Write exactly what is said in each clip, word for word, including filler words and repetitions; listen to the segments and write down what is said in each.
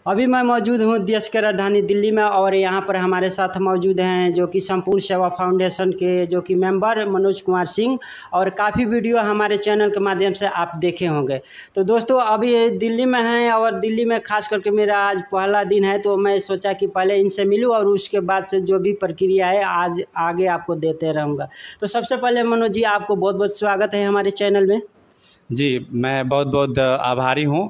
अभी मैं मौजूद हूँ देश की राजधानी दिल्ली में और यहाँ पर हमारे साथ मौजूद हैं जो कि संपूर्ण सेवा फाउंडेशन के जो कि मेंबर मनोज कुमार सिंह, और काफ़ी वीडियो हमारे चैनल के माध्यम से आप देखे होंगे। तो दोस्तों अभी दिल्ली में हैं और दिल्ली में खास करके मेरा आज पहला दिन है, तो मैं सोचा कि पहले इनसे मिलूँ और उसके बाद से जो भी प्रक्रिया है आज आगे आपको देते रहूँगा। तो सबसे पहले मनोज जी, आपको बहुत बहुत स्वागत है हमारे चैनल में। जी, मैं बहुत बहुत आभारी हूँ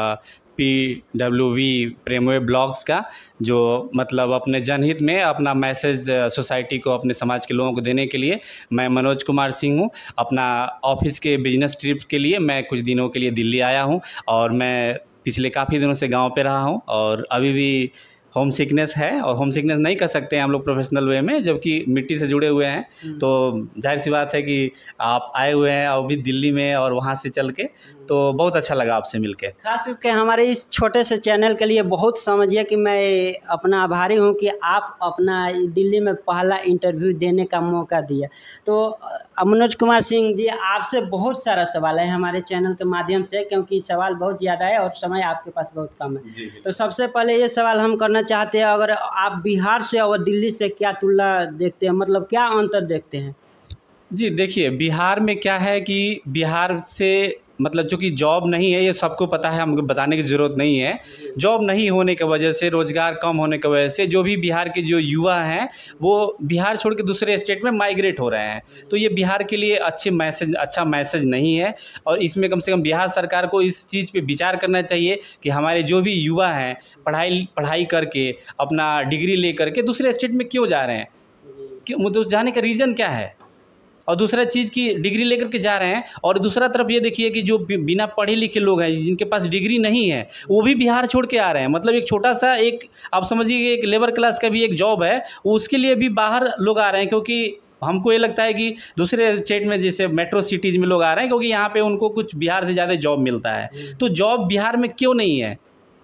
पी डब्ल्यू वी प्रेमवे ब्लॉग्स का, जो मतलब अपने जनहित में अपना मैसेज सोसाइटी को, अपने समाज के लोगों को देने के लिए। मैं मनोज कुमार सिंह हूँ। अपना ऑफिस के बिजनेस ट्रिप के लिए मैं कुछ दिनों के लिए दिल्ली आया हूँ और मैं पिछले काफ़ी दिनों से गांव पे रहा हूँ और अभी भी होम सिकनेस है, और होम सिकनेस नहीं कर सकते हैं हम लोग प्रोफेशनल वे में, जबकि मिट्टी से जुड़े हुए हैं। तो जाहिर सी बात है कि आप आए हुए हैं अभी दिल्ली में और वहाँ से चल के, तो बहुत अच्छा लगा आपसे मिलके। खास करके हमारे इस छोटे से चैनल के लिए बहुत समझिए कि मैं अपना आभारी हूँ कि आप अपना दिल्ली में पहला इंटरव्यू देने का मौका दिया। तो मनोज कुमार सिंह जी, आपसे बहुत सारा सवाल है हमारे चैनल के माध्यम से, क्योंकि सवाल बहुत ज़्यादा है और समय आपके पास बहुत कम है। तो सबसे पहले ये सवाल हम करना चाहते हैं, अगर आप बिहार से और दिल्ली से क्या तुलना देखते हैं, मतलब क्या अंतर देखते हैं? जी देखिए, बिहार में क्या है कि बिहार से मतलब चूँकि जॉब नहीं है, ये सबको पता है, हमको बताने की ज़रूरत नहीं है। जॉब नहीं होने की वजह से, रोज़गार कम होने की वजह से जो भी बिहार के जो युवा हैं वो बिहार छोड़ के दूसरे स्टेट में माइग्रेट हो रहे हैं। तो ये बिहार के लिए अच्छे मैसेज अच्छा मैसेज नहीं है, और इसमें कम से कम बिहार सरकार को इस चीज़ पे विचार करना चाहिए कि हमारे जो भी युवा हैं पढ़ाई पढ़ाई करके, अपना डिग्री ले करके दूसरे स्टेट में क्यों जा रहे हैं, क्यों, तो जाने का रीज़न क्या है, और दूसरा चीज़ की डिग्री लेकर के जा रहे हैं। और दूसरा तरफ ये देखिए कि जो बिना पढ़े लिखे लोग हैं, जिनके पास डिग्री नहीं है, वो भी बिहार छोड़ के आ रहे हैं। मतलब एक छोटा सा, एक आप समझिए एक लेबर क्लास का भी एक जॉब है, उसके लिए भी बाहर लोग आ रहे हैं, क्योंकि हमको ये लगता है कि दूसरे स्टेट में जैसे मेट्रो सिटीज़ में लोग आ रहे हैं क्योंकि यहाँ पे उनको कुछ बिहार से ज़्यादा जॉब मिलता है। तो जॉब बिहार में क्यों नहीं है,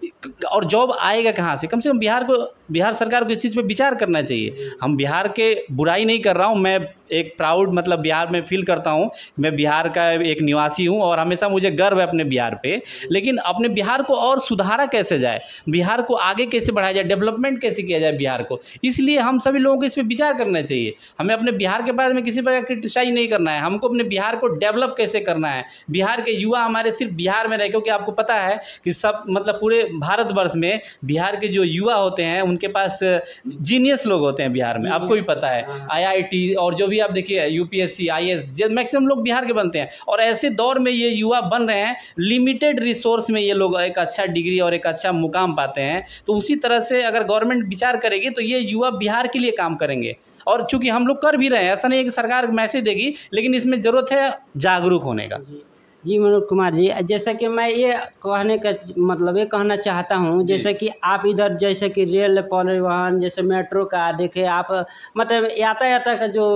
और जॉब आएगा कहाँ से? कम से कम बिहार को, बिहार सरकार को इस चीज़ पे विचार करना चाहिए। हम बिहार के बुराई नहीं कर रहा हूँ, मैं एक प्राउड मतलब बिहार में फील करता हूँ, मैं बिहार का एक निवासी हूँ और हमेशा मुझे गर्व है अपने बिहार पे। लेकिन अपने बिहार को और सुधारा कैसे जाए, बिहार को आगे कैसे बढ़ाया जाए, डेवलपमेंट कैसे किया जाए बिहार को, इसलिए हम सभी लोगों को इस पर विचार करना चाहिए। हमें अपने बिहार के बारे में किसी प्रकार क्रिटिसाइज नहीं करना है, हमको अपने बिहार को डेवलप कैसे करना है। बिहार के युवा हमारे सिर्फ बिहार में रहे, क्योंकि आपको पता है कि सब मतलब पूरे भारतवर्ष में बिहार के जो युवा होते हैं उनके पास जीनियस लोग होते हैं बिहार में, आपको भी पता है। आई आई टी और जो भी आप देखिए U P S C, I A S, maximum लोग बिहार के बनते हैं। और ऐसे दौर में ये युवा बन रहे हैं, लिमिटेड रिसोर्स में ये लोग एक अच्छा डिग्री और एक अच्छा मुकाम पाते हैं। तो उसी तरह से अगर गवर्नमेंट विचार करेगी तो ये युवा बिहार के लिए काम करेंगे, और चूंकि हम लोग कर भी रहे हैं, ऐसा नहीं है कि सरकार मैसेज देगी, लेकिन इसमें ज़रूरत है जागरूक होने का। जी मनोज कुमार जी, जैसे कि मैं ये कहने का मतलब ये कहना चाहता हूँ, जैसे कि आप इधर जैसे कि रेल परिवहन, जैसे मेट्रो का देखे आप, मतलब यातायात का जो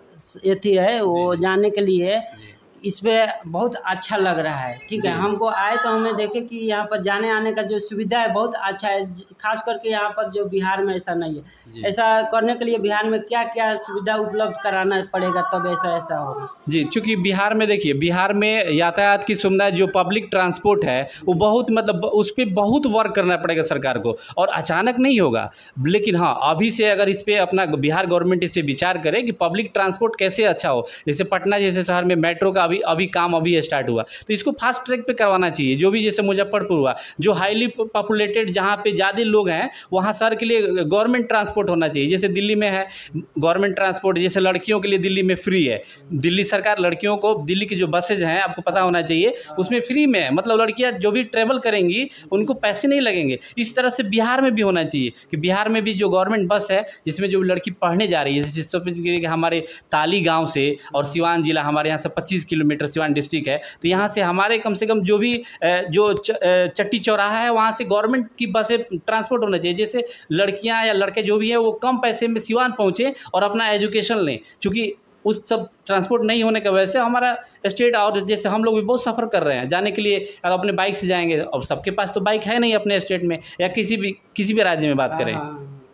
एथी है वो जानने के लिए इसमें बहुत अच्छा लग रहा है। ठीक है, हमको आए तो हमने देखे कि यहाँ पर जाने आने का जो सुविधा है बहुत अच्छा है, खास करके यहाँ पर जो बिहार में ऐसा नहीं है। ऐसा करने के लिए बिहार में क्या क्या सुविधा उपलब्ध कराना पड़ेगा तब ऐसा ऐसा होगा? जी, चूँकि बिहार में देखिए, बिहार में यातायात की सुविधा जो पब्लिक ट्रांसपोर्ट है वो बहुत मतलब उस पर बहुत वर्क करना पड़ेगा सरकार को, और अचानक नहीं होगा। लेकिन हाँ, अभी से अगर इस पर अपना बिहार गवर्नमेंट इस पर विचार करे कि पब्लिक ट्रांसपोर्ट कैसे अच्छा हो, जैसे पटना जैसे शहर में मेट्रो का अभी अभी काम अभी स्टार्ट हुआ, तो इसको फास्ट ट्रैक पे करवाना चाहिए। जो भी जैसे मुजफ्फरपुर हुआ, जो हाईली पॉपुलेटेड जहाँ पे ज़्यादा लोग हैं, वहाँ शहर के लिए गवर्नमेंट ट्रांसपोर्ट होना चाहिए। जैसे दिल्ली में है गवर्नमेंट ट्रांसपोर्ट, जैसे लड़कियों के लिए दिल्ली में फ्री है। दिल्ली सरकार लड़कियों को, दिल्ली की जो बसेज हैं आपको पता होना चाहिए, उसमें फ्री में है, मतलब लड़कियाँ जो भी ट्रेवल करेंगी उनको पैसे नहीं लगेंगे। इस तरह से बिहार में भी होना चाहिए कि बिहार में भी जो गवर्नमेंट बस है जिसमें जो लड़की पढ़ने जा रही है, जैसे हमारे ताली गाँव से और सिवान जिला हमारे यहाँ से पच्चीस किलोमीटर सिवान डिस्ट्रिक्ट है, तो यहाँ से हमारे कम से कम जो भी जो चट्टी चौराहा है वहाँ से गवर्नमेंट की बसें ट्रांसपोर्ट होना चाहिए, जैसे लड़कियाँ या लड़के जो भी हैं वो कम पैसे में सिवान पहुँचे और अपना एजुकेशन लें। चूँकि उस सब ट्रांसपोर्ट नहीं होने की वजह से हमारा स्टेट, और जैसे हम लोग भी बहुत सफ़र कर रहे हैं जाने के लिए, अगर अपने बाइक से जाएंगे, और सबके पास तो बाइक है नहीं अपने स्टेट में या किसी भी किसी भी राज्य में बात करें।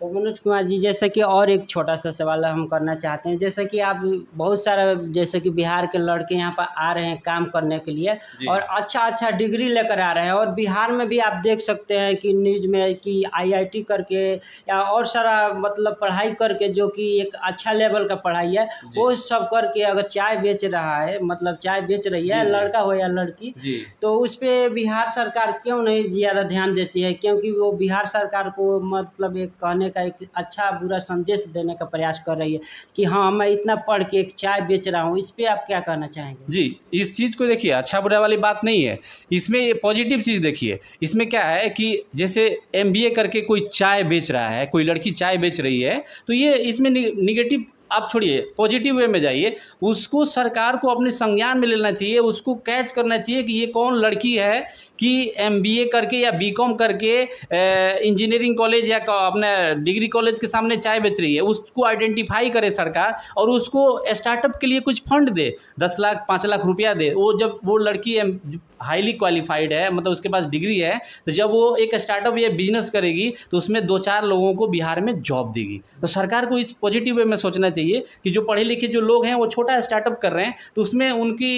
तो मनोज कुमार जी, जैसे कि और एक छोटा सा सवाल हम करना चाहते हैं, जैसे कि आप बहुत सारा जैसे कि बिहार के लड़के यहाँ पर आ रहे हैं काम करने के लिए और अच्छा अच्छा डिग्री लेकर आ रहे हैं, और बिहार में भी आप देख सकते हैं कि न्यूज़ में कि आईआईटी करके या और सारा मतलब पढ़ाई करके जो कि एक अच्छा लेवल का पढ़ाई है वो सब करके अगर चाय बेच रहा है, मतलब चाय बेच रही है, लड़का हो या लड़की, तो उस पर बिहार सरकार क्यों नहीं ज़्यादा ध्यान देती है? क्योंकि वो बिहार सरकार को मतलब एक कहने का एक अच्छा बुरा संदेश देने का प्रयास कर रही है कि हाँ मैं इतना पढ़ के एक चाय बेच रहा हूँ। इस पे आप क्या कहना चाहेंगे? जी, इस चीज़ को देखिए, अच्छा बुरा वाली बात नहीं है इसमें, ये पॉजिटिव चीज़ देखिए। इसमें क्या है कि जैसे एमबीए करके कोई चाय बेच रहा है, कोई लड़की चाय बेच रही है, तो ये इसमें निगेटिव आप छोड़िए, पॉजिटिव वे में जाइए। उसको सरकार को अपने संज्ञान में लेना चाहिए, उसको कैच करना चाहिए कि ये कौन लड़की है कि एमबीए करके या बीकॉम करके इंजीनियरिंग कॉलेज या अपना डिग्री कॉलेज के सामने चाय बेच रही है। उसको आइडेंटिफाई करे सरकार और उसको स्टार्टअप के लिए कुछ फंड दे, दस लाख पाँच लाख रुपया दे। वो जब वो लड़की हाईली क्वालिफाइड है, मतलब उसके पास डिग्री है, तो जब वो एक स्टार्टअप या बिजनेस करेगी तो उसमें दो चार लोगों को बिहार में जॉब देगी। तो सरकार को इस पॉजिटिव वे में सोचना चाहिए कि जो पढ़े लिखे जो लोग हैं वो छोटा स्टार्टअप कर रहे हैं, तो उसमें उनकी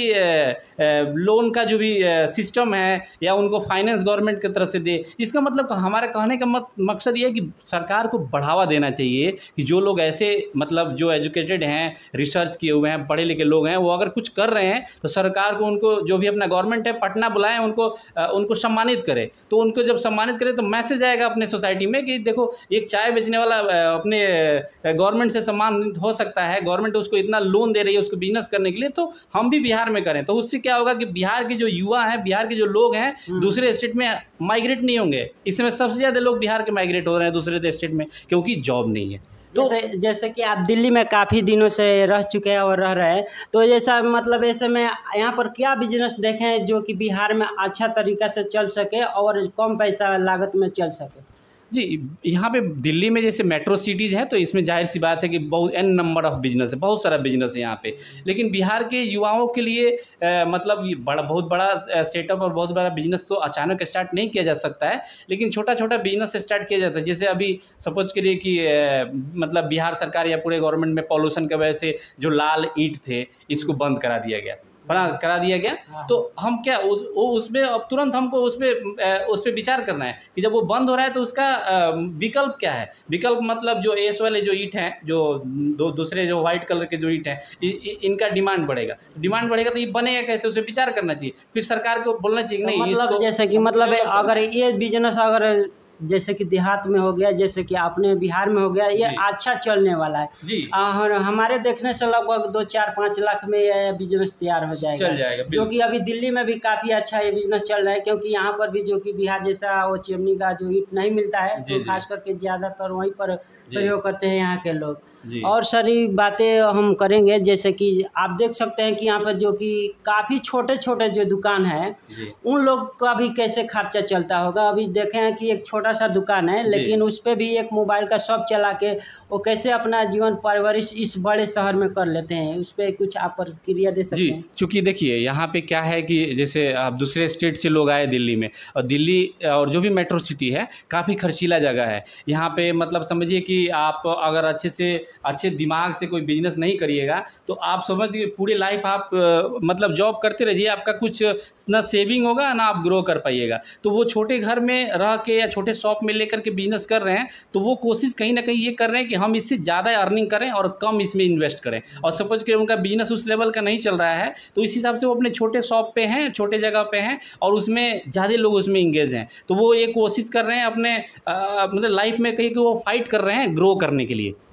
लोन का जो भी सिस्टम है या उनको फाइनेंस गवर्नमेंट की तरफ से दे। इसका मतलब हमारा कहने का मत मकसद ये है कि सरकार को बढ़ावा देना चाहिए कि जो लोग ऐसे मतलब जो एजुकेटेड हैं, रिसर्च किए हुए हैं, पढ़े लिखे लोग हैं, वो अगर कुछ कर रहे हैं तो सरकार को उनको जो भी अपना गवर्नमेंट है पटना बुलाएं, उनको उनको सम्मानित करे। तो उनको जब सम्मानित करे तो मैसेज आएगा अपने सोसाइटी में कि देखो एक चाय बेचने वाला अपने गवर्नमेंट से सम्मानित हो सकता है, गवर्नमेंट उसको इतना लोन दे रही है उसको बिजनेस करने के लिए, तो हम भी बिहार में करें। तो उससे क्या होगा कि बिहार के जो युवा हैं, बिहार के जो लोग हैं दूसरे स्टेट में माइग्रेट नहीं होंगे। इसमें सबसे ज़्यादा लोग बिहार के माइग्रेट हो रहे हैं दूसरे स्टेट में, क्योंकि जॉब नहीं है। तो जैसे जैसे कि आप दिल्ली में काफ़ी दिनों से रह चुके हैं और रह रहे हैं, तो जैसा मतलब ऐसे में यहाँ पर क्या बिजनेस देखें जो कि बिहार में अच्छा तरीक़ा से चल सके और कम पैसा लागत में चल सके? जी, यहाँ पे दिल्ली में जैसे मेट्रो सिटीज़ हैं तो इसमें जाहिर सी बात है कि बहुत एन नंबर ऑफ़ बिजनेस है, बहुत सारा बिजनेस है यहाँ पे। लेकिन बिहार के युवाओं के लिए आ, मतलब ये बड़ा बहुत बड़ा सेटअप और बहुत बड़ा बिजनेस तो अचानक स्टार्ट नहीं किया जा सकता है, लेकिन छोटा छोटा बिजनेस स्टार्ट किया जाता है। जैसे अभी सपोज करिए कि आ, मतलब बिहार सरकार या पूरे गवर्नमेंट में पॉल्यूशन की वजह से जो लाल ईंट थे इसको बंद करा दिया गया, बना करा दिया गया। तो हम क्या उस उसमें अब तुरंत हमको उस पर उस पर विचार करना है कि जब वो बंद हो रहा है तो उसका विकल्प क्या है। विकल्प मतलब जो एस वाले जो ईंट हैं, जो दो दूसरे जो वाइट कलर के जो ईंट हैं, इनका डिमांड बढ़ेगा। डिमांड बढ़ेगा तो ये बनेगा कैसे, उस पर विचार करना चाहिए। फिर सरकार को बोलना चाहिए नहीं, मतलब जैसे कि मतलब अगर ये बिजनेस अगर जैसे कि देहात में हो गया, जैसे कि अपने बिहार में हो गया, ये अच्छा चलने वाला है जी। आ, हमारे देखने से लगभग दो चार पाँच लाख में ये बिजनेस तैयार हो जाएगा, चल जाएगा। जो कि अभी दिल्ली में भी काफ़ी अच्छा ये बिजनेस चल रहा है, क्योंकि यहाँ पर भी जो कि बिहार जैसा वो चिमनी का जो ईंट नहीं मिलता है, तो खास करके ज़्यादातर वहीं पर प्रयोग करते हैं यहाँ के लोग। और सारी बातें हम करेंगे, जैसे कि आप देख सकते हैं कि यहाँ पर जो कि काफ़ी छोटे छोटे जो दुकान है उन लोग का भी कैसे खर्चा चलता होगा। अभी देखे हैं कि एक छोटा सा दुकान है, लेकिन उस पर भी एक मोबाइल का शॉप चला के वो कैसे अपना जीवन परवरिश इस बड़े शहर में कर लेते हैं, उस पर कुछ आप प्रतिक्रिया दे सकते हैं? चूँकि देखिए यहाँ पे क्या है कि जैसे आप दूसरे स्टेट से लोग आए दिल्ली में, और दिल्ली और जो भी मेट्रो सिटी है काफ़ी खर्चीला जगह है। यहाँ पे मतलब समझिए कि आप अगर अच्छे से अच्छे दिमाग से कोई बिजनेस नहीं करिएगा तो आप समझिए पूरी लाइफ आप मतलब जॉब करते रहिए, आपका कुछ ना सेविंग होगा ना आप ग्रो कर पाइएगा। तो वो छोटे घर में रह के या छोटे शॉप में लेकर के बिजनेस कर रहे हैं, तो वो कोशिश कहीं ना कहीं ये कर रहे हैं कि हम इससे ज़्यादा अर्निंग करें और कम इसमें इन्वेस्ट करें। और सपोज कि उनका बिजनेस उस लेवल का नहीं चल रहा है तो इस हिसाब से वो अपने छोटे शॉप पे हैं, छोटे जगह पे हैं और उसमें ज़्यादा लोग उसमें इंगेज हैं। तो वो ये कोशिश कर रहे हैं अपने आ, मतलब लाइफ में कहीं कि वो फाइट कर रहे हैं ग्रो करने के लिए।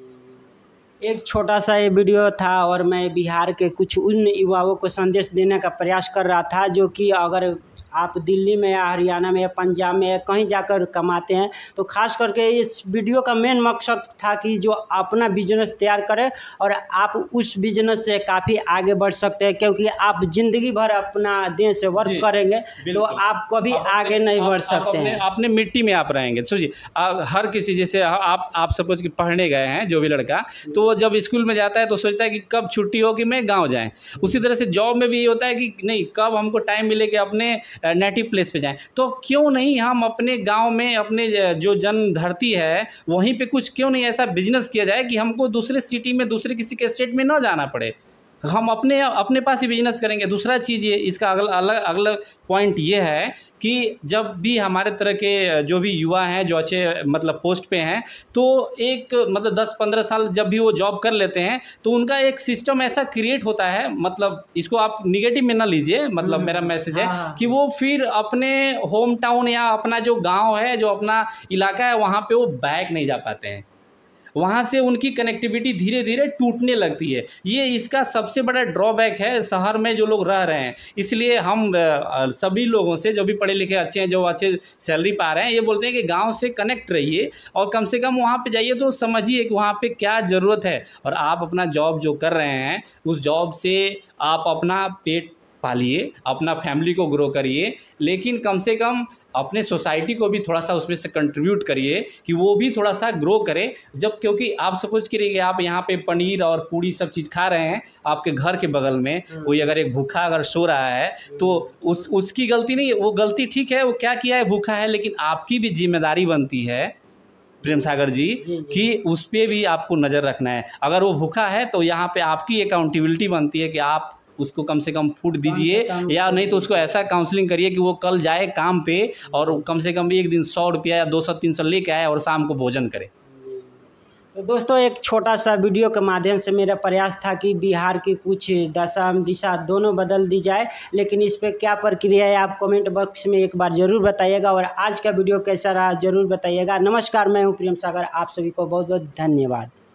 एक छोटा सा ये वीडियो था और मैं बिहार के कुछ उन युवाओं को संदेश देने का प्रयास कर रहा था जो कि अगर आप दिल्ली में या हरियाणा में या पंजाब में या कहीं जाकर कमाते हैं, तो खास करके इस वीडियो का मेन मकसद था कि जो अपना बिजनेस तैयार करें और आप उस बिजनेस से काफ़ी आगे बढ़ सकते हैं, क्योंकि आप ज़िंदगी भर अपना दिन से वर्क करेंगे तो आप कभी आगे नहीं बढ़ सकते हैं, अपने मिट्टी में आप रहेंगे। सोचिए हर किसी, जैसे आप आप सपोज कि पढ़ने गए हैं जो भी लड़का, तो वो जब स्कूल में जाता है तो सोचता है कि कब छुट्टी हो कि मैं गांव जाएं। उसी तरह से जॉब में भी ये होता है कि नहीं, कब हमको टाइम मिले कि अपने नेटिव प्लेस पे जाएं। तो क्यों नहीं हम अपने गांव में, अपने जो जन्म धरती है वहीं पे कुछ क्यों नहीं ऐसा बिजनेस किया जाए कि हमको दूसरे सिटी में, दूसरे किसी के स्टेट में ना जाना पड़े, हम अपने अपने पास ही बिजनेस करेंगे। दूसरा चीज़ ये, इसका अगला अलग अगला पॉइंट ये है कि जब भी हमारे तरह के जो भी युवा हैं जो अच्छे मतलब पोस्ट पे हैं, तो एक मतलब दस पंद्रह साल जब भी वो जॉब कर लेते हैं तो उनका एक सिस्टम ऐसा क्रिएट होता है, मतलब इसको आप निगेटिव में ना लीजिए, मतलब मेरा मैसेज है कि वो फिर अपने होम टाउन या अपना जो गाँव है, जो अपना इलाका है, वहाँ पर वो बैक नहीं जा पाते हैं। वहाँ से उनकी कनेक्टिविटी धीरे धीरे टूटने लगती है। ये इसका सबसे बड़ा ड्रॉबैक है शहर में जो लोग रह रहे हैं। इसलिए हम सभी लोगों से, जो भी पढ़े लिखे अच्छे हैं, जो अच्छे सैलरी पा रहे हैं, ये बोलते हैं कि गांव से कनेक्ट रहिए और कम से कम वहाँ पे जाइए तो समझिए कि वहाँ पे क्या ज़रूरत है। और आप अपना जॉब जो कर रहे हैं, उस जॉब से आप अपना पेट पालिए, अपना फैमिली को ग्रो करिए, लेकिन कम से कम अपने सोसाइटी को भी थोड़ा सा उसमें से कंट्रीब्यूट करिए कि वो भी थोड़ा सा ग्रो करे। जब क्योंकि आप सपोज करिए कि आप यहाँ पे पनीर और पूड़ी सब चीज़ खा रहे हैं, आपके घर के बगल में कोई अगर एक भूखा अगर सो रहा है तो उस उसकी गलती नहीं, वो गलती ठीक है, वो क्या किया है, भूखा है, लेकिन आपकी भी जिम्मेदारी बनती है प्रेम सागर जी, जी, जी। कि उस पर भी आपको नज़र रखना है। अगर वो भूखा है तो यहाँ पे आपकी अकाउंटेबिलिटी बनती है कि आप उसको कम से कम फूड दीजिए, या नहीं तो उसको ऐसा काउंसलिंग करिए कि वो कल जाए काम पे और कम से कम एक दिन सौ रुपया या दो सौ तीन सौ लेके आए और शाम को भोजन करे। तो दोस्तों, एक छोटा सा वीडियो के माध्यम से मेरा प्रयास था कि बिहार की कुछ दशा दिशा दोनों बदल दी जाए, लेकिन इस पर क्या प्रक्रिया है आप कमेंट बॉक्स में एक बार ज़रूर बताइएगा। और आज का वीडियो कैसा रहा ज़रूर बताइएगा। नमस्कार, मैं हूँ प्रेम सागर, आप सभी को बहुत बहुत धन्यवाद।